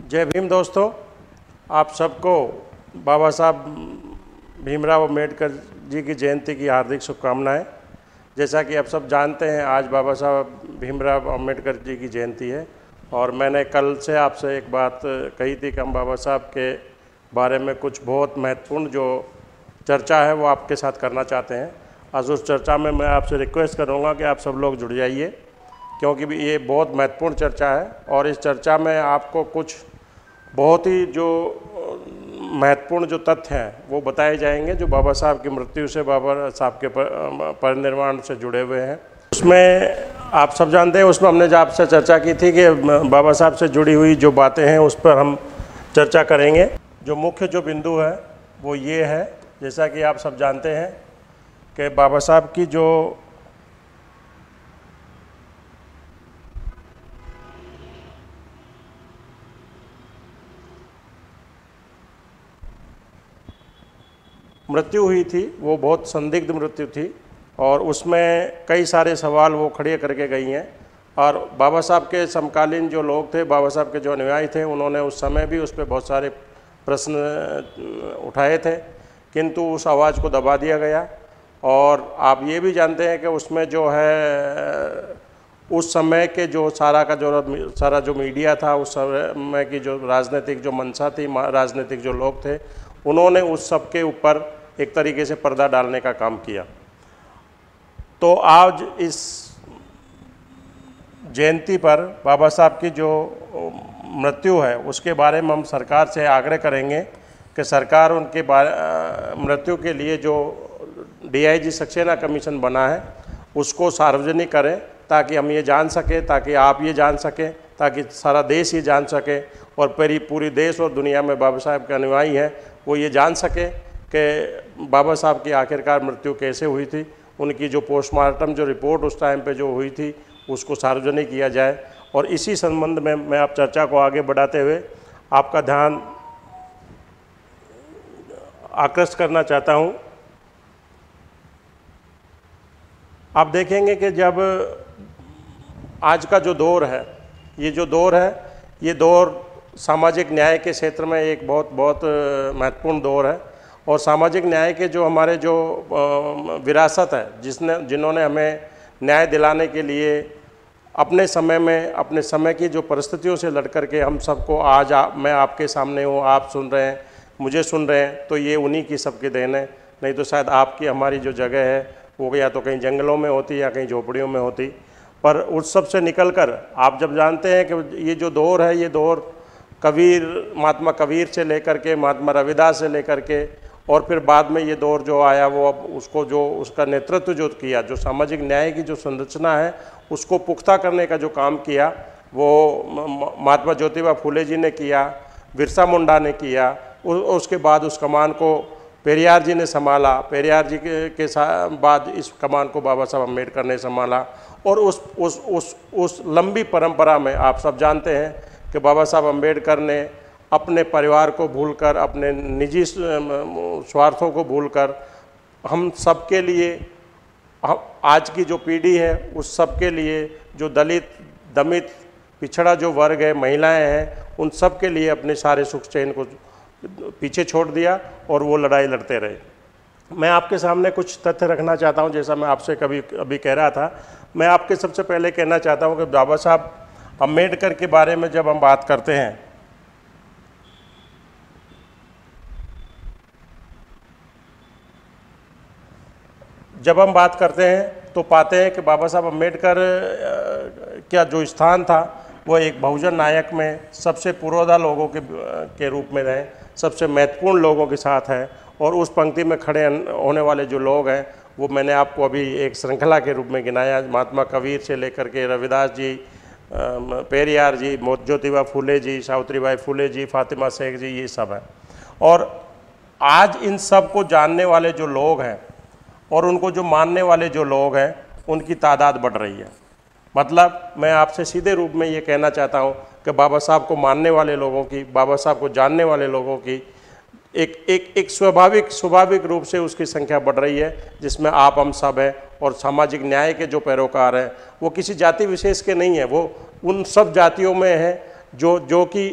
जय भीम दोस्तों, आप सबको बाबा साहब भीमराव अम्बेडकर जी की जयंती की हार्दिक शुभकामनाएं। जैसा कि आप सब जानते हैं, आज बाबा साहब भीमराव अम्बेडकर जी की जयंती है और मैंने कल से आपसे एक बात कही थी कि हम बाबा साहब के बारे में कुछ बहुत महत्वपूर्ण जो चर्चा है वो आपके साथ करना चाहते हैं। आज उस चर्चा में मैं आपसे रिक्वेस्ट करूँगा कि आप सब लोग जुड़ जाइए, क्योंकि भी ये बहुत महत्वपूर्ण चर्चा है और इस चर्चा में आपको कुछ बहुत ही जो महत्वपूर्ण जो तथ्य हैं वो बताए जाएंगे जो बाबा साहब की मृत्यु से, बाबा साहब के परिनिर्वाण से जुड़े हुए हैं। उसमें आप सब जानते हैं, उसमें हमने जो आपसे चर्चा की थी कि बाबा साहब से जुड़ी हुई जो बातें हैं उस पर हम चर्चा करेंगे। जो मुख्य जो बिंदु है वो ये है, जैसा कि आप सब जानते हैं कि बाबा साहब की जो मृत्यु हुई थी वो बहुत संदिग्ध मृत्यु थी और उसमें कई सारे सवाल वो खड़े करके गई हैं। और बाबा साहब के समकालीन जो लोग थे, बाबा साहब के जो अनुयायी थे, उन्होंने उस समय भी उस पर बहुत सारे प्रश्न उठाए थे, किंतु उस आवाज़ को दबा दिया गया। और आप ये भी जानते हैं कि उसमें जो है उस समय के जो सारा जो मीडिया था, उस समय की जो राजनीतिक जो मंशा थी, राजनीतिक जो लोग थे, उन्होंने उस सब के ऊपर एक तरीके से पर्दा डालने का काम किया। तो आज इस जयंती पर बाबा साहब की जो मृत्यु है उसके बारे में हम सरकार से आग्रह करेंगे कि सरकार उनके मृत्यु के लिए जो DIG सक्सेना कमीशन बना है उसको सार्वजनिक करें, ताकि हम ये जान सकें, ताकि आप ये जान सकें, ताकि सारा देश ये जान सके और पूरी देश और दुनिया में बाबा साहब के अनुयायी हैं वो ये जान सके कि बाबा साहब की आखिरकार मृत्यु कैसे हुई थी। उनकी जो पोस्टमार्टम जो रिपोर्ट उस टाइम पे जो हुई थी उसको सार्वजनिक किया जाए। और इसी संबंध में मैं आप चर्चा को आगे बढ़ाते हुए आपका ध्यान आकृष्ट करना चाहता हूँ। आप देखेंगे कि जब आज का जो दौर है, ये जो दौर है, ये दौर सामाजिक न्याय के क्षेत्र में एक बहुत महत्वपूर्ण दौर है। और सामाजिक न्याय के जो हमारे जो विरासत है, जिन्होंने हमें न्याय दिलाने के लिए अपने समय में, अपने समय की जो परिस्थितियों से लड़ कर के हम सबको आज मैं आपके सामने हूँ, आप सुन रहे हैं, मुझे सुन रहे हैं, तो ये उन्हीं की सबकी देन है। नहीं तो शायद आपकी हमारी जो जगह है वो या तो कहीं जंगलों में होती या कहीं झोपड़ियों में होती। पर उस सब से निकल कर आप जब जानते हैं कि ये जो दौर है, ये दौर महात्मा कबीर से लेकर के, महात्मा रविदास से लेकर के, और फिर बाद में ये दौर जो आया वो अब उसको जो उसका नेतृत्व जो किया, जो सामाजिक न्याय की जो संरचना है उसको पुख्ता करने का जो काम किया वो महात्मा ज्योतिबा फूले जी ने किया, बिरसा मुंडा ने किया। उसके बाद उस कमान को पेरियार जी ने संभाला, पेरियार जी के बाद इस कमान को बाबा साहब अम्बेडकर ने संभाला। और उस लंबी परंपरा में आप सब जानते हैं कि बाबा साहब अम्बेडकर ने अपने परिवार को भूलकर, अपने निजी स्वार्थों को भूलकर हम सब के लिए, आज की जो पीढ़ी है उस सब के लिए, जो दलित, दमित, पिछड़ा जो वर्ग है, महिलाएं हैं, उन सब के लिए अपने सारे सुख चैन को पीछे छोड़ दिया और वो लड़ाई लड़ते रहे। मैं आपके सामने कुछ तथ्य रखना चाहता हूं, जैसा मैं आपसे अभी कह रहा था। मैं आपके सबसे पहले कहना चाहता हूं कि बाबा साहब अम्बेडकर के बारे में जब हम बात करते हैं, तो पाते हैं कि बाबा साहब अम्बेडकर का जो स्थान था वो एक बहुजन नायक में सबसे पुरोधा लोगों के रूप में रहे, सबसे महत्वपूर्ण लोगों के साथ है। और उस पंक्ति में खड़े होने वाले जो लोग हैं वो मैंने आपको अभी एक श्रृंखला के रूप में गिनाया। महात्मा कबीर से लेकर के रविदास जी, पेरियार जी, ज्योतिबा फूले जी, सावित्रीबाई फूले जी, फातिमा शेख जी, ये सब है। और आज इन सब को जानने वाले जो लोग हैं और उनको जो मानने वाले जो लोग हैं उनकी तादाद बढ़ रही है। मतलब मैं आपसे सीधे रूप में ये कहना चाहता हूँ कि बाबा साहब को मानने वाले लोगों की, बाबा साहब को जानने वाले लोगों की एक स्वाभाविक रूप से उसकी संख्या बढ़ रही है, जिसमें आप हम सब हैं। और सामाजिक न्याय के जो पैरोकार हैं वो किसी जाति विशेष के नहीं हैं, वो उन सब जातियों में हैं जो कि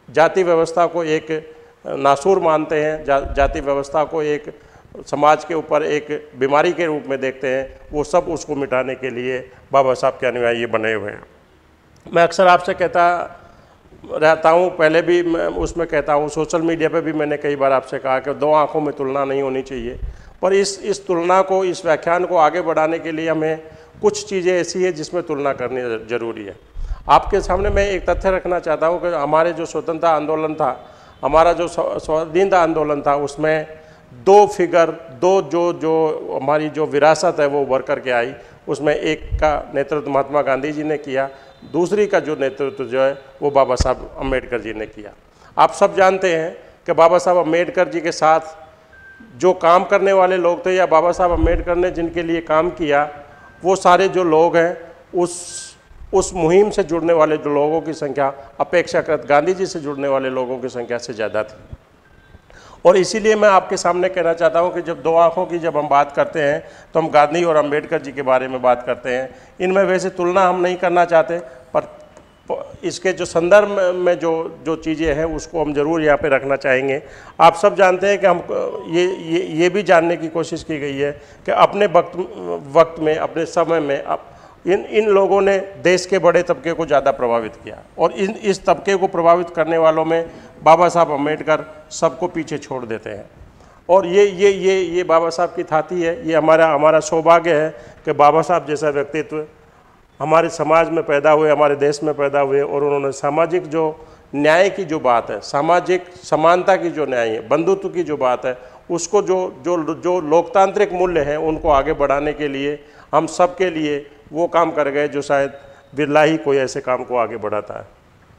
जाति व्यवस्था को एक नासूर मानते हैं, जाति व्यवस्था को एक समाज के ऊपर एक बीमारी के रूप में देखते हैं, वो सब उसको मिटाने के लिए बाबा साहब के अनुयायी बने हुए हैं। मैं अक्सर आपसे कहता रहता हूँ, पहले भी मैं उसमें कहता हूँ, सोशल मीडिया पे भी मैंने कई बार आपसे कहा कि दो आँखों में तुलना नहीं होनी चाहिए, पर इस तुलना को, इस व्याख्यान को आगे बढ़ाने के लिए हमें कुछ चीज़ें ऐसी है जिसमें तुलना करनी ज़रूरी है। आपके सामने मैं एक तथ्य रखना चाहता हूँ कि हमारे जो स्वतंत्रता आंदोलन था, हमारा जो स्वाधीनता आंदोलन था, उसमें दो फिगर, जो हमारी जो विरासत है वो उभर करके आई। उसमें एक का नेतृत्व महात्मा गांधी जी ने किया, दूसरी का जो नेतृत्व जो है वो बाबा साहब अम्बेडकर जी ने किया। आप सब जानते हैं कि बाबा साहब अम्बेडकर जी के साथ जो काम करने वाले लोग थे, या बाबा साहब अम्बेडकर ने जिनके लिए काम किया, वो सारे जो लोग हैं उस मुहिम से जुड़ने वाले जो लोगों की संख्या अपेक्षाकृत गांधी जी से जुड़ने वाले लोगों की संख्या से ज़्यादा थी। और इसीलिए मैं आपके सामने कहना चाहता हूं कि जब दो आँखों की जब हम बात करते हैं तो हम गांधी और अंबेडकर जी के बारे में बात करते हैं। इनमें वैसे तुलना हम नहीं करना चाहते, पर इसके जो संदर्भ में जो चीज़ें हैं उसको हम ज़रूर यहाँ पे रखना चाहेंगे। आप सब जानते हैं कि हम ये भी जानने की कोशिश की गई है कि अपने वक्त में, अपने समय में इन लोगों ने देश के बड़े तबके को ज़्यादा प्रभावित किया, और इस तबके को प्रभावित करने वालों में बाबा साहब अम्बेडकर सबको पीछे छोड़ देते हैं। और ये बाबा साहब की थाती है, ये हमारा सौभाग्य है कि बाबा साहब जैसा व्यक्तित्व हमारे समाज में पैदा हुए, हमारे देश में पैदा हुए, और उन्होंने सामाजिक जो न्याय की जो बात है, सामाजिक समानता की जो न्याय है, बंधुत्व की जो बात है, उसको जो लोकतांत्रिक मूल्य हैं उनको आगे बढ़ाने के लिए हम सब के लिए वो काम कर गए जो शायद बिरला ही कोई ऐसे काम को आगे बढ़ाता है।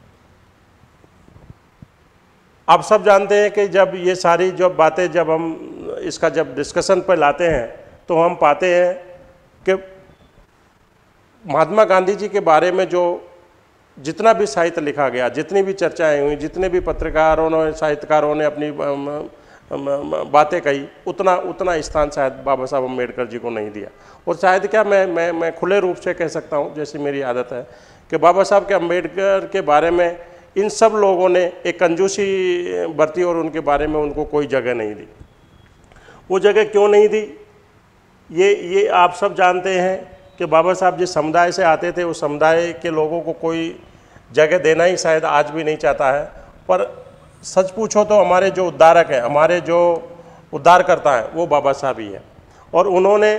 आप सब जानते हैं कि जब ये सारी जो बातें जब हम इसका जब डिस्कशन पर लाते हैं तो हम पाते हैं कि महात्मा गांधी जी के बारे में जो जितना भी साहित्य लिखा गया, जितनी भी चर्चाएं हुई, जितने भी पत्रकारों ने, साहित्यकारों ने अपनी बातें कही, उतना स्थान शायद बाबा साहब अम्बेडकर जी को नहीं दिया। और शायद क्या मैं खुले रूप से कह सकता हूँ, जैसी मेरी आदत है, कि बाबा साहब के अम्बेडकर के बारे में इन सब लोगों ने एक कंजूसी बरती और उनके बारे में उनको कोई जगह नहीं दी। वो जगह क्यों नहीं दी, ये आप सब जानते हैं कि बाबा साहब जिस समुदाय से आते थे उस समुदाय के लोगों को कोई जगह देना ही शायद आज भी नहीं चाहता है। पर सच पूछो तो हमारे जो उद्धारक हैं, हमारे जो उद्धारकर्ता हैं, वो बाबा साहब ही हैं। और उन्होंने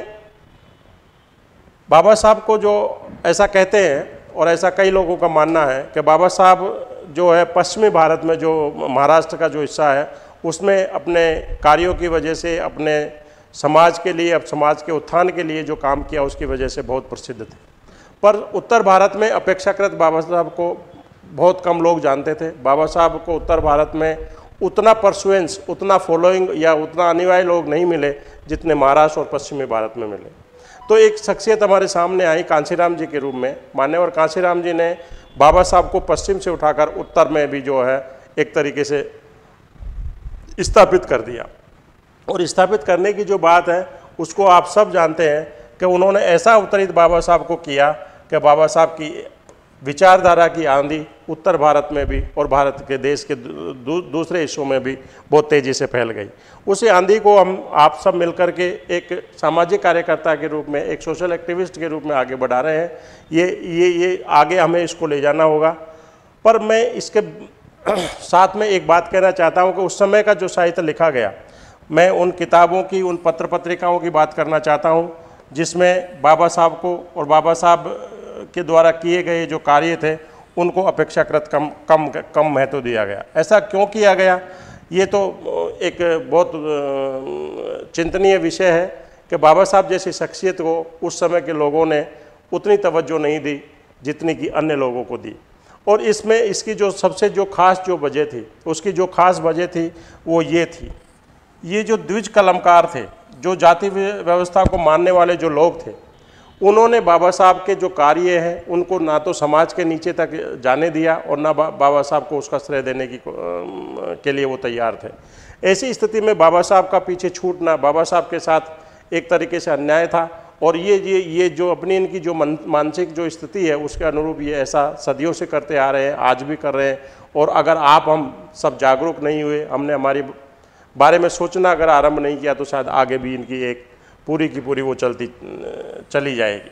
बाबा साहब को जो ऐसा कहते हैं, और ऐसा कई लोगों का मानना है कि बाबा साहब जो है पश्चिमी भारत में, जो महाराष्ट्र का जो हिस्सा है, उसमें अपने कार्यों की वजह से, अपने समाज के लिए, अब समाज के उत्थान के लिए जो काम किया उसकी वजह से बहुत प्रसिद्ध थे। पर उत्तर भारत में अपेक्षाकृत बाबा साहब को बहुत कम लोग जानते थे। बाबा साहब को उत्तर भारत में उतना परसुएंस, उतना फॉलोइंग या उतना अनुयायी लोग नहीं मिले जितने महाराष्ट्र और पश्चिमी भारत में मिले। तो एक शख्सियत हमारे सामने आई कांशीराम जी के रूप में। मान्यवर कांशीराम जी ने बाबा साहब को पश्चिम से उठाकर उत्तर में भी जो है एक तरीके से स्थापित कर दिया। और स्थापित करने की जो बात है उसको आप सब जानते हैं कि उन्होंने ऐसा अवतरित बाबा साहब को किया कि बाबा साहब की विचारधारा की आंधी उत्तर भारत में भी और भारत के देश के दूसरे हिस्सों में भी बहुत तेज़ी से फैल गई। उसी आंधी को हम आप सब मिलकर के एक सामाजिक कार्यकर्ता के रूप में, एक सोशल एक्टिविस्ट के रूप में आगे बढ़ा रहे हैं। ये आगे हमें इसको ले जाना होगा। पर मैं इसके साथ में एक बात कहना चाहता हूँ कि उस समय का जो साहित्य लिखा गया, मैं उन किताबों की, उन पत्र पत्रिकाओं की बात करना चाहता हूँ जिसमें बाबा साहब को और बाबा साहब के द्वारा किए गए जो कार्य थे उनको अपेक्षाकृत कम महत्व दिया गया। ऐसा क्यों किया गया, ये तो एक बहुत चिंतनीय विषय है कि बाबा साहब जैसी शख्सियत को उस समय के लोगों ने उतनी तवज्जो नहीं दी जितनी कि अन्य लोगों को दी। और इसमें इसकी जो सबसे जो खास जो वजह थी, उसकी जो खास वजह थी वो ये थी, ये जो द्विज कलमकार थे, जो जाति व्यवस्था को मानने वाले जो लोग थे, उन्होंने बाबा साहब के जो कार्य हैं उनको ना तो समाज के नीचे तक जाने दिया और ना बाबा साहब को उसका श्रेय देने के लिए वो तैयार थे। ऐसी स्थिति में बाबा साहब का पीछे छूटना बाबा साहब के साथ एक तरीके से अन्याय था। और ये जो अपनी इनकी जो मानसिक जो स्थिति है उसके अनुरूप ये ऐसा सदियों से करते आ रहे हैं, आज भी कर रहे हैं। और अगर हम सब जागरूक नहीं हुए, हमने हमारी बारे में सोचना अगर आरंभ नहीं किया, तो शायद आगे भी इनकी एक पूरी की पूरी वो चली जाएगी।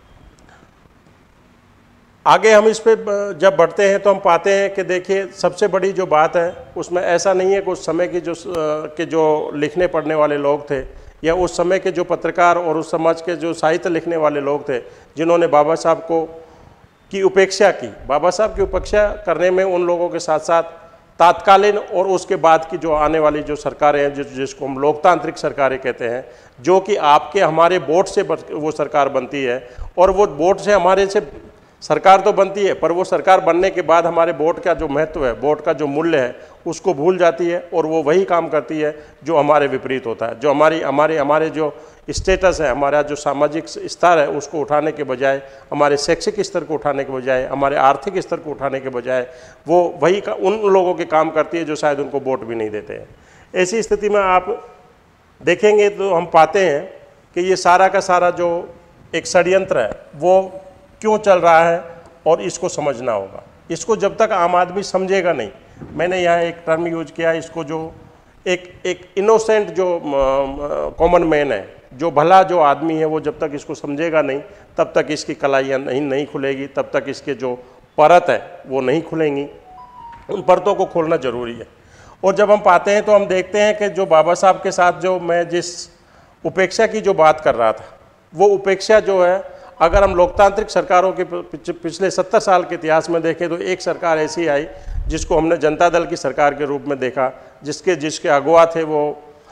आगे हम इस पे जब बढ़ते हैं तो हम पाते हैं कि देखिए सबसे बड़ी जो बात है उसमें ऐसा नहीं है कि उस समय की जो लिखने पढ़ने वाले लोग थे या उस समय के जो पत्रकार और उस समाज के जो साहित्य लिखने वाले लोग थे जिन्होंने बाबा साहब की उपेक्षा की। बाबा साहब की उपेक्षा करने में उन लोगों के साथ साथ तात्कालीन और उसके बाद की जो आने वाली जो सरकारें हैं, जिसको हम लोकतांत्रिक सरकारें कहते हैं, जो कि आपके हमारे वोट से वो सरकार बनती है। और वो वोट से हमारे से सरकार तो बनती है, पर वो सरकार बनने के बाद हमारे वोट का जो महत्व है, वोट का जो मूल्य है, उसको भूल जाती है और वो वही काम करती है जो हमारे विपरीत होता है। जो हमारे जो स्टेटस है, हमारा जो सामाजिक स्तर है, उसको उठाने के बजाय, हमारे शैक्षिक स्तर को उठाने के बजाय, हमारे आर्थिक स्तर को उठाने के बजाय वो वही उन लोगों के काम करती है जो शायद उनको वोट भी नहीं देते हैं। ऐसी स्थिति में आप देखेंगे तो हम पाते हैं कि ये सारा का सारा जो एक षड्यंत्र है वो क्यों चल रहा है और इसको समझना होगा। इसको जब तक आम आदमी समझेगा नहीं, मैंने यहाँ एक टर्म यूज किया, इसको जो एक इनोसेंट जो कॉमन मैन है, जो भला जो आदमी है, वो जब तक इसको समझेगा नहीं तब तक इसकी कलाइयाँ नहीं खुलेगी, तब तक इसके जो परत है वो नहीं खुलेंगी। उन परतों को खोलना जरूरी है। और जब हम पाते हैं तो हम देखते हैं कि जो बाबा साहब के साथ जो मैं जिस उपेक्षा की जो बात कर रहा था, वो उपेक्षा जो है, अगर हम लोकतांत्रिक सरकारों के पिछले 70 साल के इतिहास में देखें तो एक सरकार ऐसी आई जिसको हमने जनता दल की सरकार के रूप में देखा, जिसके अगुवा थे वो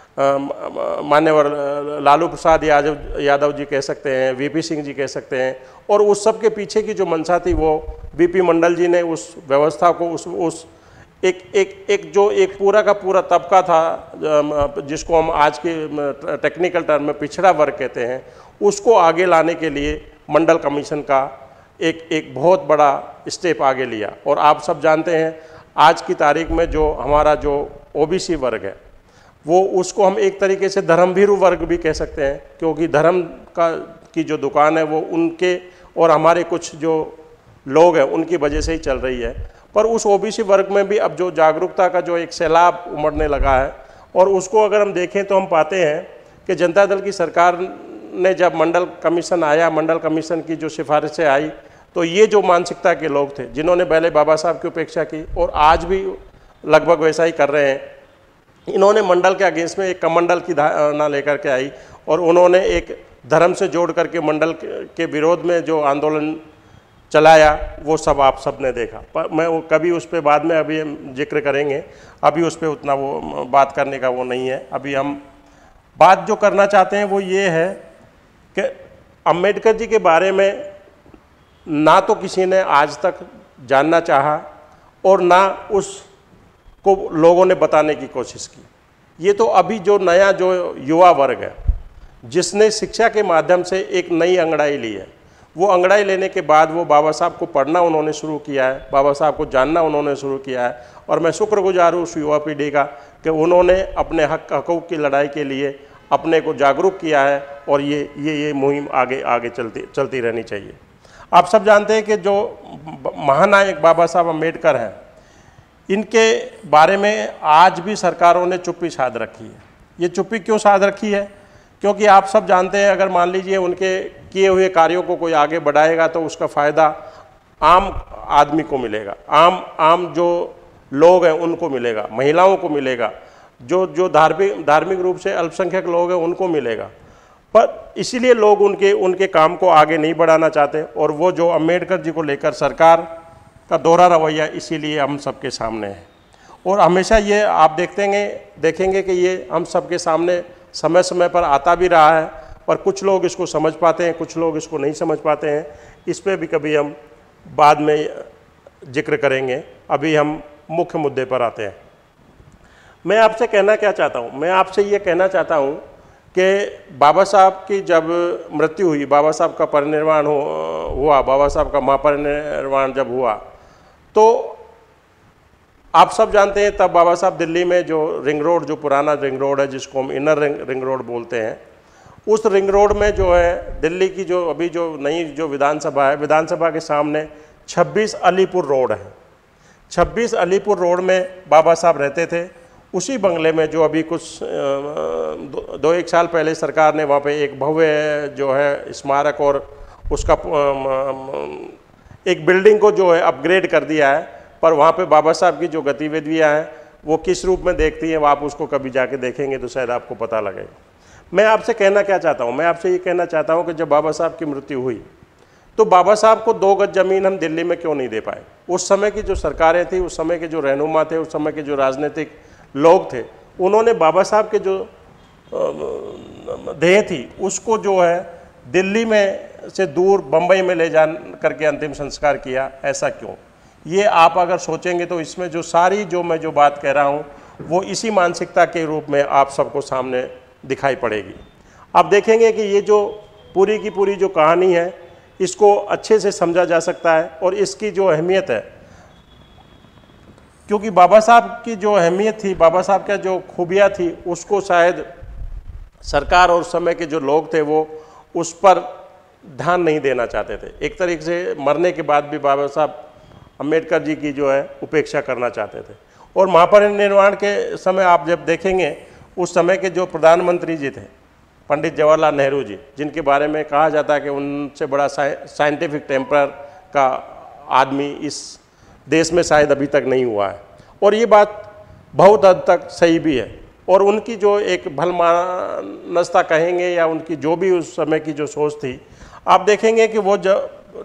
मान्यवर लालू प्रसाद यादव जी कह सकते हैं, वीपी सिंह जी कह सकते हैं। और उस सब के पीछे की जो मंशा थी वो वीपी मंडल जी ने उस व्यवस्था को उस एक पूरा का पूरा तबका था जिसको हम आज के टेक्निकल टर्म में पिछड़ा वर्ग कहते हैं, उसको आगे लाने के लिए मंडल कमीशन का एक बहुत बड़ा स्टेप आगे लिया। और आप सब जानते हैं आज की तारीख में जो हमारा जो ओबीसी वर्ग है, वो उसको हम एक तरीके से धर्मभीरू वर्ग भी कह सकते हैं, क्योंकि धर्म की जो दुकान है वो उनके और हमारे कुछ जो लोग हैं उनकी वजह से ही चल रही है। पर उस ओबीसी वर्ग में भी अब जो जागरूकता का जो एक सैलाब उमड़ने लगा है, और उसको अगर हम देखें तो हम पाते हैं कि जनता दल की सरकार ने जब मंडल कमीशन आया, मंडल कमीशन की जो सिफारिशें आई, तो ये जो मानसिकता के लोग थे जिन्होंने पहले बाबा साहब की उपेक्षा की और आज भी लगभग वैसा ही कर रहे हैं, इन्होंने मंडल के अगेंस्ट में एक कमंडल की धारणा लेकर के आई और उन्होंने एक धर्म से जोड़ करके मंडल के विरोध में जो आंदोलन चलाया, वो सब आप सब ने देखा। पर मैं वो कभी उस पर बाद में अभी हम जिक्र करेंगे, अभी उस पर उतना वो बात करने का वो नहीं है। अभी हम बात जो करना चाहते हैं वो ये है कि अंबेडकर जी के बारे में ना तो किसी ने आज तक जानना चाहा और ना उसको लोगों ने बताने की कोशिश की। ये तो अभी जो नया जो युवा वर्ग है जिसने शिक्षा के माध्यम से एक नई अंगड़ाई ली है, वो अंगड़ाई लेने के बाद वो बाबा साहब को पढ़ना उन्होंने शुरू किया है, बाबा साहब को जानना उन्होंने शुरू किया है। और मैं शुक्रगुजार हूँ उस युवा पीढ़ी का कि उन्होंने अपने हकूक़ की लड़ाई के लिए अपने को जागरूक किया है और ये मुहिम आगे चलती रहनी चाहिए। आप सब जानते हैं कि जो महानायक बाबा साहब अम्बेडकर हैं, इनके बारे में आज भी सरकारों ने चुप्पी साध रखी है। ये चुप्पी क्यों साध रखी है? क्योंकि आप सब जानते हैं, अगर मान लीजिए उनके किए हुए कार्यों को कोई आगे बढ़ाएगा तो उसका फ़ायदा आम आदमी को मिलेगा, आम जो लोग हैं उनको मिलेगा, महिलाओं को मिलेगा, जो धार्मिक रूप से अल्पसंख्यक लोग हैं उनको मिलेगा। पर इसीलिए लोग उनके काम को आगे नहीं बढ़ाना चाहते। और वो जो अम्बेडकर जी को लेकर सरकार का दोहरा रवैया इसीलिए हम सबके सामने है। और हमेशा ये आप देखेंगे कि ये हम सबके सामने समय समय पर आता भी रहा है, पर कुछ लोग इसको समझ पाते हैं, कुछ लोग इसको नहीं समझ पाते हैं। इस पर भी कभी हम बाद में जिक्र करेंगे। अभी हम मुख्य मुद्दे पर आते हैं। मैं आपसे कहना क्या चाहता हूँ? मैं आपसे ये कहना चाहता हूँ कि बाबा साहब की जब मृत्यु हुई, बाबा साहब का परिनिर्वाण हुआ, बाबा साहब का महापरिनिर्वाण जब हुआ, तो आप सब जानते हैं तब बाबा साहब दिल्ली में जो रिंग रोड, जो पुराना रिंग रोड है जिसको हम इनर रिंग रोड बोलते हैं, उस रिंग रोड में जो है दिल्ली की जो अभी जो नई जो विधानसभा है, विधानसभा के सामने 26 अलीपुर रोड है। 26 अलीपुर रोड में बाबा साहब रहते थे। उसी बंगले में जो अभी कुछ दो एक साल पहले सरकार ने वहाँ पे एक भव्य जो है स्मारक और उसका एक बिल्डिंग को जो है अपग्रेड कर दिया है, पर वहाँ पे बाबा साहब की जो गतिविधियाँ हैं वो किस रूप में देखती हैं, वो आप उसको कभी जाके देखेंगे तो शायद आपको पता लगेगा। मैं आपसे कहना क्या चाहता हूँ, मैं आपसे ये कहना चाहता हूँ कि जब बाबा साहब की मृत्यु हुई तो बाबा साहब को 2 गज ज़मीन हम दिल्ली में क्यों नहीं दे पाए। उस समय की जो सरकारें थी, उस समय के जो रहनुमा थे, उस समय के जो राजनीतिक लोग थे, उन्होंने बाबा साहब के जो देह थी उसको जो है दिल्ली में से दूर बम्बई में ले जा करके अंतिम संस्कार किया। ऐसा क्यों? ये आप अगर सोचेंगे तो इसमें जो सारी जो मैं जो बात कह रहा हूँ वो इसी मानसिकता के रूप में आप सबको सामने दिखाई पड़ेगी। आप देखेंगे कि ये जो पूरी की पूरी जो कहानी है इसको अच्छे से समझा जा सकता है और इसकी जो अहमियत है, क्योंकि बाबा साहब की जो अहमियत थी, बाबा साहब का जो खूबियाँ थी, उसको शायद सरकार और उस समय के जो लोग थे वो उस पर ध्यान नहीं देना चाहते थे। एक तरीके से मरने के बाद भी बाबा साहब अम्बेडकर जी की जो है उपेक्षा करना चाहते थे। और महापरिनिर्वाण के समय आप जब देखेंगे उस समय के जो प्रधानमंत्री जी थे पंडित जवाहरलाल नेहरू जी, जिनके बारे में कहा जाता है कि उनसे बड़ा साइंटिफिक टेम्पर का आदमी इस देश में शायद अभी तक नहीं हुआ है, और ये बात बहुत हद तक सही भी है। और उनकी जो एक भलमानसता कहेंगे या उनकी जो भी उस समय की जो सोच थी, आप देखेंगे कि वो जब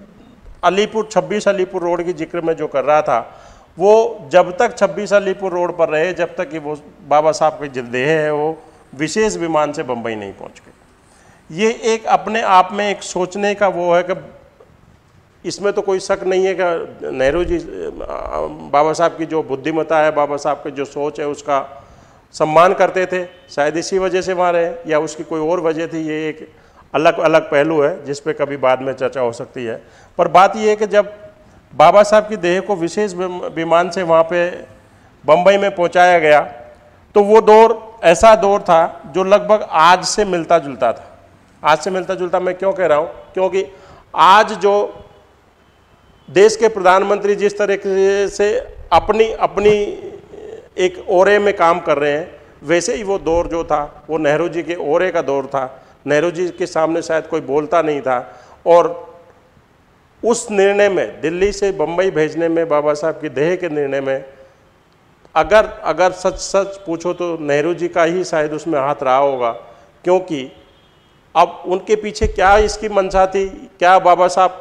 26 अलीपुर रोड की जिक्र में जो कर रहा था, वो जब तक 26 अलीपुर रोड पर रहे, जब तक कि वो बाबा साहब की जो देह है वो विशेष विमान से बम्बई नहीं पहुंच गए। ये एक अपने आप में एक सोचने का वो है कि इसमें तो कोई शक नहीं है कि नेहरू जी बाबा साहब की जो बुद्धिमत्ता है, बाबा साहब की जो सोच है, उसका सम्मान करते थे। शायद इसी वजह से वहाँ रहे या उसकी कोई और वजह थी, ये एक अलग अलग पहलू है जिस पे कभी बाद में चर्चा हो सकती है। पर बात ये है कि जब बाबा साहब की देह को विशेष विमान से वहाँ पे बम्बई में पहुँचाया गया तो वो दौर ऐसा दौर था जो लगभग आज से मिलता जुलता था। आज से मिलता जुलता मैं क्यों कह रहा हूँ, क्योंकि आज जो देश के प्रधानमंत्री जिस तरीके से अपनी अपनी एक ओरे में काम कर रहे हैं, वैसे ही वो दौर जो था वो नेहरू जी के ओरे का दौर था। नेहरू जी के सामने शायद कोई बोलता नहीं था, और उस निर्णय में, दिल्ली से बम्बई भेजने में, बाबा साहब की देह के निर्णय में अगर सच पूछो तो नेहरू जी का ही शायद उसमें हाथ रहा होगा। क्योंकि अब उनके पीछे क्या इसकी मंशा थी, क्या बाबा साहब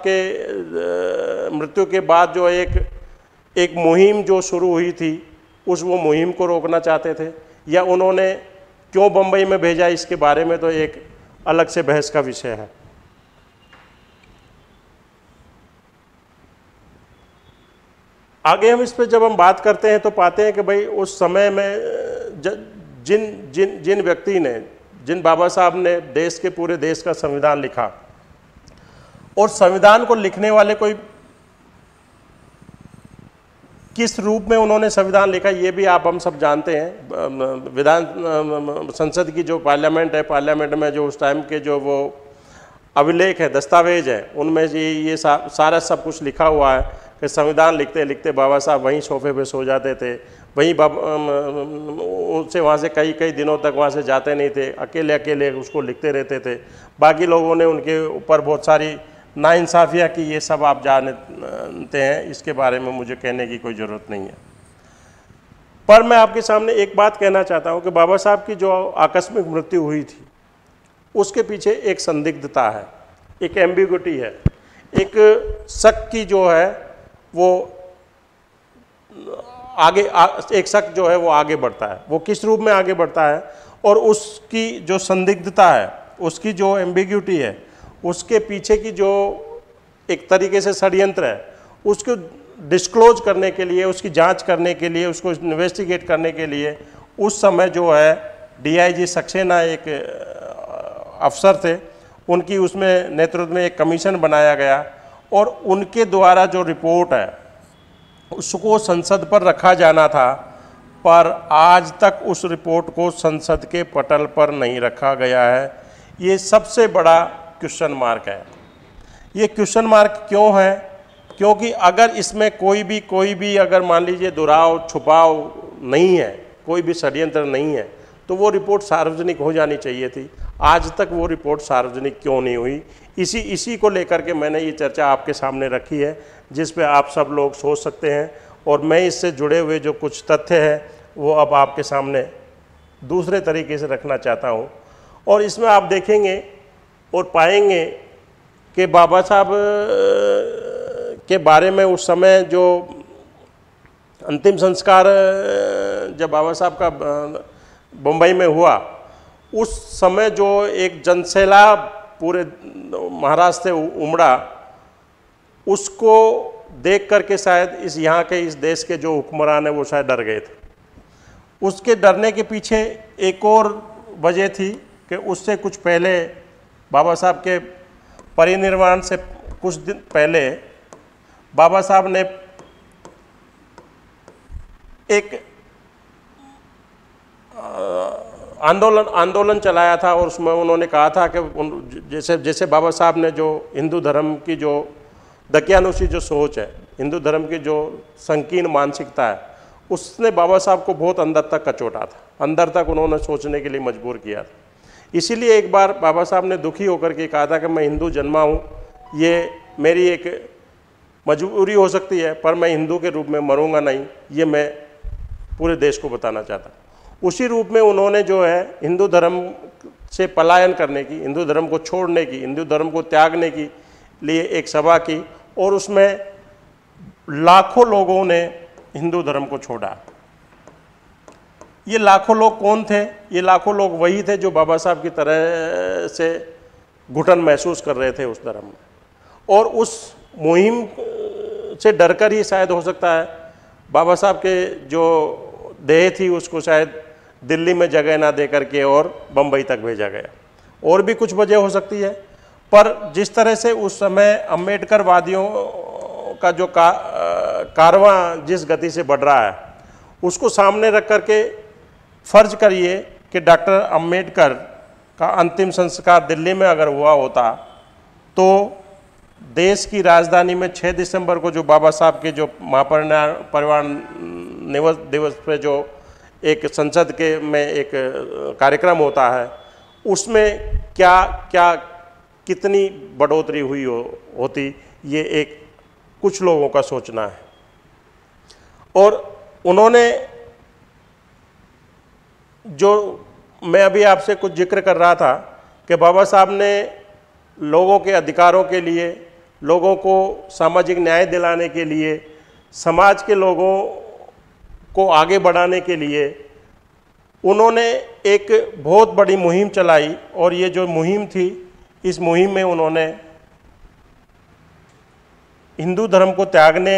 के मृत्यु के बाद जो एक मुहिम जो शुरू हुई थी वो मुहिम को रोकना चाहते थे, या उन्होंने क्यों बम्बई में भेजा, इसके बारे में तो एक अलग से बहस का विषय है। आगे हम इस पर जब हम बात करते हैं तो पाते हैं कि भाई उस समय में जिन व्यक्ति ने, जिन बाबा साहब ने देश के पूरे देश का संविधान लिखा, और संविधान को लिखने वाले कोई किस रूप में उन्होंने संविधान लिखा ये भी आप हम सब जानते हैं। विधान संसद की जो पार्लियामेंट है, पार्लियामेंट में जो उस टाइम के जो वो अभिलेख है, दस्तावेज है, उनमें ये सारा सब कुछ लिखा हुआ है कि संविधान लिखते लिखते बाबा साहब वहीं सोफे पे सो जाते थे, वहीं उनसे वहाँ से कई दिनों तक वहाँ से जाते नहीं थे, अकेले अकेले उसको लिखते रहते थे। बाकी लोगों ने उनके ऊपर बहुत सारी नाइंसाफ़ियाँ की, ये सब आप जानते हैं, इसके बारे में मुझे कहने की कोई ज़रूरत नहीं है। पर मैं आपके सामने एक बात कहना चाहता हूँ कि बाबा साहब की जो आकस्मिक मृत्यु हुई थी उसके पीछे एक संदिग्धता है, एक एम्बिग्युइटी है, एक शक की जो है वो आगे एक शक जो है वो आगे बढ़ता है। वो किस रूप में आगे बढ़ता है, और उसकी जो संदिग्धता है, उसकी जो एम्बिग्युइटी है, उसके पीछे की जो एक तरीके से षड्यंत्र है, उसको डिस्क्लोज करने के लिए, उसकी जांच करने के लिए, उसको इन्वेस्टिगेट करने के लिए उस समय जो है डीआईजी सक्सेना एक अफसर थे, उनकी उसमें नेतृत्व में एक कमीशन बनाया गया, और उनके द्वारा जो रिपोर्ट है उसको संसद पर रखा जाना था, पर आज तक उस रिपोर्ट को संसद के पटल पर नहीं रखा गया है। ये सबसे बड़ा क्वेश्चन मार्क है। ये क्वेश्चन मार्क क्यों है? क्योंकि अगर इसमें कोई भी अगर मान लीजिए दुराव छुपाव नहीं है, कोई भी षड्यंत्र नहीं है, तो वो रिपोर्ट सार्वजनिक हो जानी चाहिए थी। आज तक वो रिपोर्ट सार्वजनिक क्यों नहीं हुई? इसी को लेकर के मैंने ये चर्चा आपके सामने रखी है, जिस पे आप सब लोग सोच सकते हैं। और मैं इससे जुड़े हुए जो कुछ तथ्य हैं वो अब आपके सामने दूसरे तरीके से रखना चाहता हूँ। और इसमें आप देखेंगे और पाएंगे कि बाबा साहब के बारे में उस समय जो अंतिम संस्कार जब बाबा साहब का बम्बई में हुआ, उस समय जो एक जनसैलाब पूरे महाराष्ट्र से उमड़ा, उसको देख करके शायद यहाँ के इस देश के जो हुक्मरान हैं वो शायद डर गए थे। उसके डरने के पीछे एक और वजह थी कि उससे कुछ पहले बाबा साहब के परिनिर्वाण से कुछ दिन पहले बाबा साहब ने एक आंदोलन चलाया था। और उसमें उन्होंने कहा था कि जैसे बाबा साहब ने जो हिंदू धर्म की जो दकियानुसी जो सोच है, हिंदू धर्म की जो संकीर्ण मानसिकता है, उसने बाबा साहब को बहुत अंदर तक कचोटा था, अंदर तक उन्होंने सोचने के लिए मजबूर किया था। इसीलिए एक बार बाबा साहब ने दुखी होकर के कहा था कि मैं हिंदू जन्मा हूँ, ये मेरी एक मजबूरी हो सकती है, पर मैं हिंदू के रूप में मरूंगा नहीं, ये मैं पूरे देश को बताना चाहता। उसी रूप में उन्होंने जो है हिंदू धर्म से पलायन करने की, हिंदू धर्म को छोड़ने की, हिंदू धर्म को त्यागने की लिए एक सभा की, और उसमें लाखों लोगों ने हिंदू धर्म को छोड़ा। ये लाखों लोग कौन थे? ये लाखों लोग वही थे जो बाबा साहब की तरह से घुटन महसूस कर रहे थे उस धर्म में, और उस मुहिम से डरकर ही शायद हो सकता है बाबा साहब के जो देह थी उसको शायद दिल्ली में जगह ना दे करके और बम्बई तक भेजा गया। और भी कुछ वजह हो सकती है, पर जिस तरह से उस समय अम्बेडकर वादियों का जो कारवां जिस गति से बढ़ रहा है, उसको सामने रख करके फर्ज करिए कि डॉक्टर अम्बेडकर का अंतिम संस्कार दिल्ली में अगर हुआ होता, तो देश की राजधानी में 6 दिसंबर को जो बाबा साहब के जो महापरिनिर्वाण दिवस पे जो एक संसद के में एक कार्यक्रम होता है, उसमें क्या क्या कितनी बढ़ोतरी हुई होती, ये एक कुछ लोगों का सोचना है। और उन्होंने जो मैं अभी आपसे कुछ जिक्र कर रहा था कि बाबा साहब ने लोगों के अधिकारों के लिए, लोगों को सामाजिक न्याय दिलाने के लिए, समाज के लोगों को आगे बढ़ाने के लिए उन्होंने एक बहुत बड़ी मुहिम चलाई। और ये जो मुहिम थी, इस मुहिम में उन्होंने हिंदू धर्म को त्यागने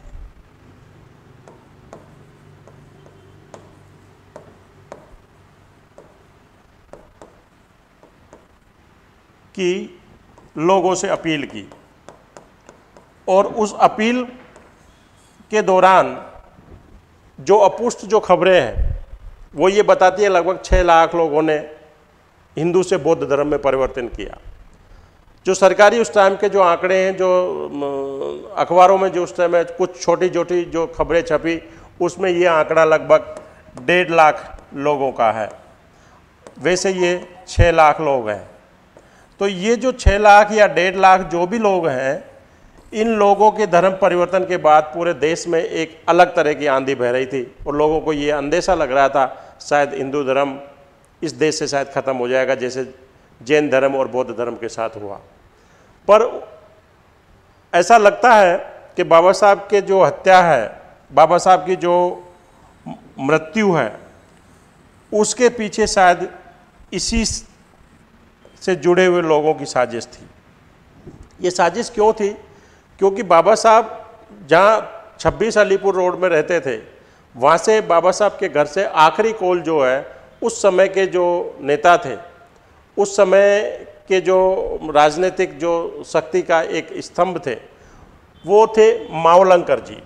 की लोगों से अपील की, और उस अपील के दौरान जो अपुष्ट जो खबरें हैं वो ये बताती है लगभग 6 लाख लोगों ने हिंदू से बौद्ध धर्म में परिवर्तन किया। जो सरकारी उस टाइम के जो आंकड़े हैं, जो अखबारों में जो उस टाइम में कुछ छोटी छोटी जो खबरें छपी, उसमें ये आंकड़ा लगभग 1.5 लाख लोगों का है। वैसे ये 6 लाख लोग हैं। तो ये जो 6 लाख या 1.5 लाख जो भी लोग हैं, इन लोगों के धर्म परिवर्तन के बाद पूरे देश में एक अलग तरह की आंधी बह रही थी, और लोगों को ये अंदेशा लग रहा था शायद हिंदू धर्म इस देश से शायद ख़त्म हो जाएगा, जैसे जैन धर्म और बौद्ध धर्म के साथ हुआ। पर ऐसा लगता है कि बाबा साहब के जो हत्या है, बाबा साहब की जो मृत्यु है, उसके पीछे शायद इसी से जुड़े हुए लोगों की साजिश थी। ये साजिश क्यों थी? क्योंकि बाबा साहब जहाँ 26 अलीपुर रोड में रहते थे, वहाँ से बाबा साहब के घर से आखिरी कॉल जो है, उस समय के जो नेता थे, उस समय के जो राजनीतिक जो शक्ति का एक स्तंभ थे, वो थे मावलंकर जी।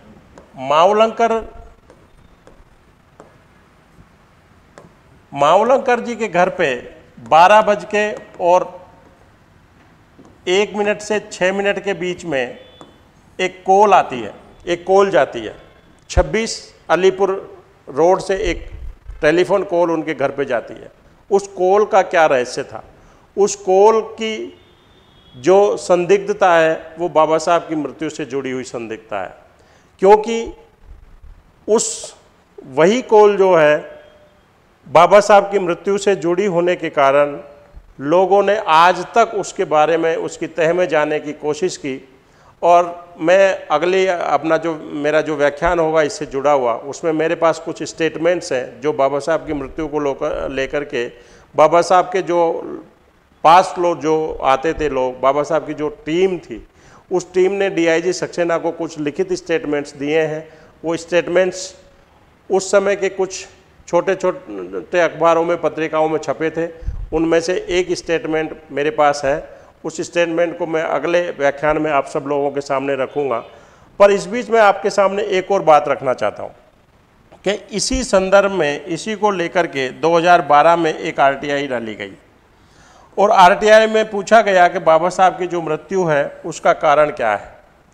मावलंकर जी के घर पे 12:01 से 6 मिनट के बीच में एक कॉल आती है, एक कॉल जाती है 26 अलीपुर रोड से, एक टेलीफोन कॉल उनके घर पे जाती है। उस कॉल का क्या रहस्य था? उस कॉल की जो संदिग्धता है वो बाबा साहब की मृत्यु से जुड़ी हुई संदिग्धता है, क्योंकि उस वही कॉल जो है बाबा साहब की मृत्यु से जुड़ी होने के कारण लोगों ने आज तक उसके बारे में, उसकी तह में जाने की कोशिश की। और मैं अगले अपना जो मेरा जो व्याख्यान होगा इससे जुड़ा हुआ, उसमें मेरे पास कुछ स्टेटमेंट्स हैं जो बाबा साहब की मृत्यु को लेकर के बाबा साहब के जो पास लोग जो आते थे लोग, बाबा साहब की जो टीम थी, उस टीम ने डीआईजी सक्सेना को कुछ लिखित स्टेटमेंट्स दिए हैं। वो स्टेटमेंट्स उस समय के कुछ छोटे छोटे अखबारों में, पत्रिकाओं में छपे थे। उनमें से एक स्टेटमेंट मेरे पास है। उस स्टेटमेंट को मैं अगले व्याख्यान में आप सब लोगों के सामने रखूंगा। पर इस बीच मैं आपके सामने एक और बात रखना चाहता हूं कि इसी संदर्भ में, इसी को लेकर के 2012 में एक आरटीआई डाली गई और आरटीआई में पूछा गया कि बाबा साहब की जो मृत्यु है उसका कारण क्या है।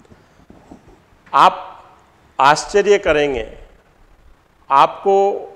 आप आश्चर्य करेंगे, आपको